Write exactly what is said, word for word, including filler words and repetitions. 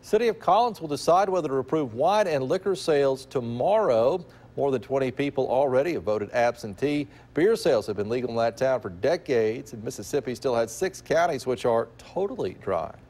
City of Collins will decide whether to approve wine and liquor sales tomorrow. More than twenty people already have voted absentee. Beer sales have been legal in that town for decades, and Mississippi still has six counties which are totally dry.